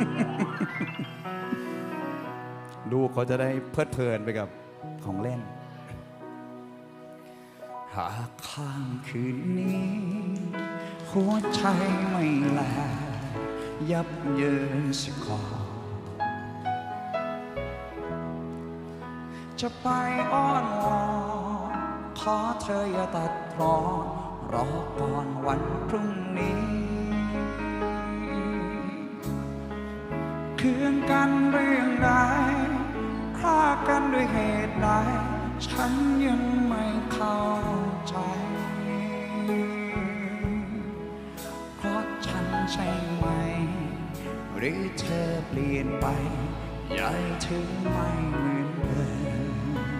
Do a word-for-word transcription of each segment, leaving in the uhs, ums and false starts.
ลูกเขาจะได้เพลิดเพลินไปกับของเล่นหากข้ามคืนนี้หัวใจไม่แลยับเยินสักก่อนจะไปอ้อนวอนขอเธออย่าตัดรอรอก่อนวันพรุ่งนี้คืนกันเรื่องใดพรากกันด้วยเหตุใดฉันยังไม่เข้าใจเพราะฉันใช่ไหมหรือเธอเปลี่ยนไปใหญ่ถึงไม่เหมือนเดิม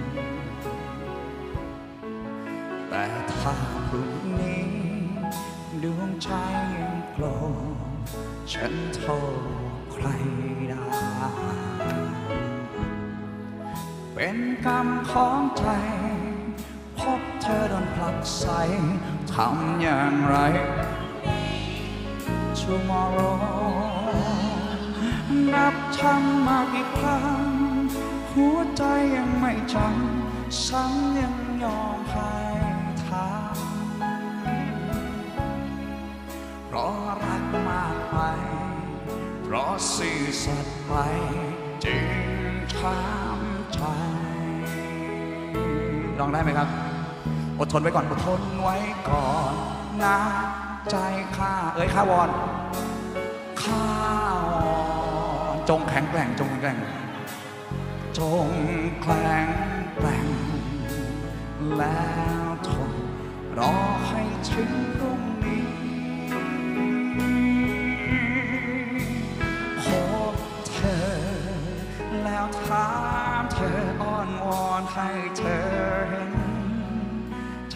แต่ถ้าพรุ่งนี้ดวงใจยังโกรธฉันโทษใครได้เป็นกรรมของใจพบเธอโดนผลักใส่ทำอย่างไร tomorrow นับช้ำมากี่ครั้งหัวใจยังไม่จำซ้ำยังยอมให้ทำเพราะรักมากไปเพราะซื่อสัตย์ไปจึงช้ำใจลองได้ไหมครับอดทนไว้ก่อนอดทนไว้ก่อนนะใจข้าเอ้ยข้าวอนข้าวอนจงแข็งแกร่งจงแข็งแกร่งจงแข็งแกร่งแล้วทนรอให้ถึงพรุ่งนี้พบเธอแล้วถามเธออ้อนวอนให้เธอเห็นใจ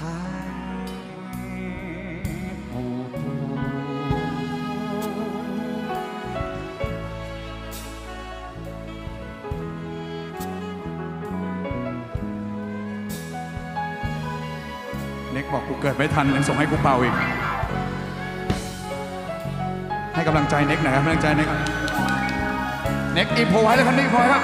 เน็กบอกกูเกิดไม่ทันยังส่งให้กูเป่าอีกให้กำลังใจเน็กหน่อยครับกำลังใจเน็กเน็กอีโพไว้แล้วครับนี่โพไว้ครับ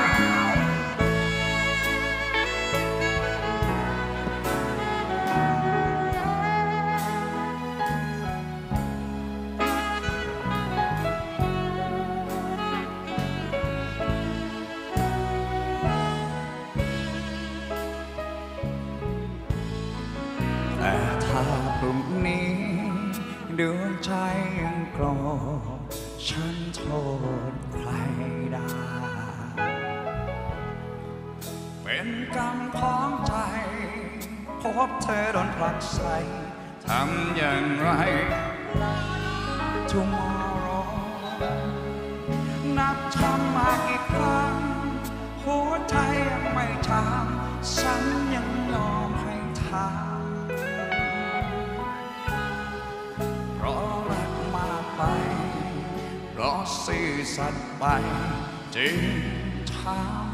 แต่ถ้าพรุ่งนี้ดวงใจยังโกรธฉันโทษใครได้เป็นกรรมของใจพบเธอโดนผลักใส่ทำอย่างไร tomorrow นับช้ำมากี่ครั้งหัวใจยังไม่จางฉันยังยอมให้ทางเพราะรักมากไปเพราะซื่อสัตย์ไปจึงทำ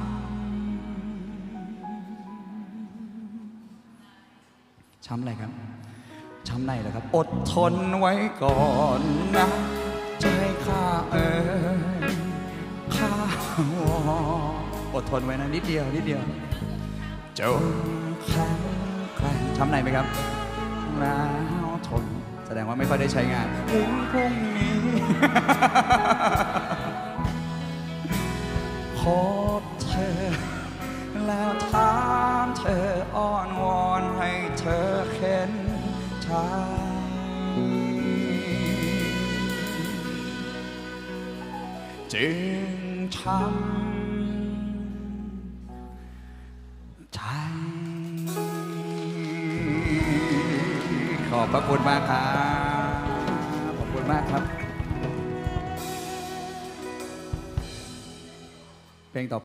ช้ำอะไรครับช้ำในเหรอครับอดทนไว้ก่อนนะใจข้าเอ๋ยข้าวอดทนไว้นะนิดเดียวนิดเดียวจงแข็งแกร่งช้ำในไหมครับแล้วทนแสดงว่าไม่ค่อยได้ใช้งานถึงพรุ่งนี้พบเธอแล้วถามเธออ้อนวอนให้เธอเข็นใจจึงช้ำใจขอบพระคุณมากครับขอบคุณมากครับเพลงต่อ